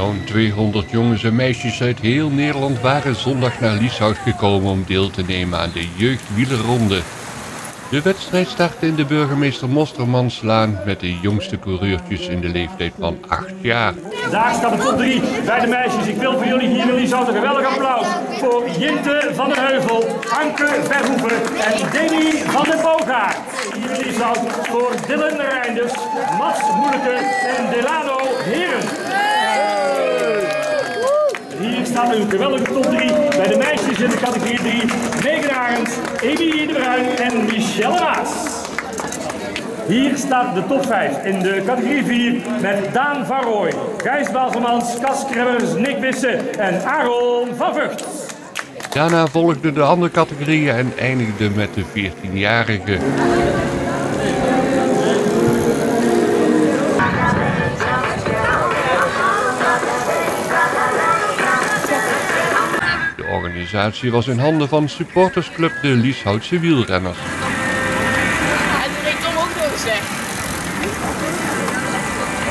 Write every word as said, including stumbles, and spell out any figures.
Zo'n tweehonderd jongens en meisjes uit heel Nederland waren zondag naar Lieshout gekomen om deel te nemen aan de jeugdwielerronde. De wedstrijd startte in de Burgemeester Mostermanslaan met de jongste coureurtjes in de leeftijd van acht jaar. Daar staat de top drie bij de meisjes. Ik wil voor jullie hier in Lieshout een geweldig applaus voor Jinte van der Heuvel, Anke Verhoeven en Demi van den Boogaard. Hier in Lieshout voor Dylan Reinders, Mats Moeilijke en Delano Heren. Hier staat een geweldige top drie bij de meisjes in de categorie drie. Megan Arends, Amy de Bruin en Michelle Maas. Hier staat de top vijf in de categorie vier met Daan van Rooij, Gijs Baselmans, Cas Krebbers, Nick Wissen en Aaron van Vught. Daarna volgden de andere categorieën en eindigde met de veertienjarigen. De organisatie was in handen van supportersclub de Lieshoutse Wielrenners. En toen heeft Tom ook nog gezegd.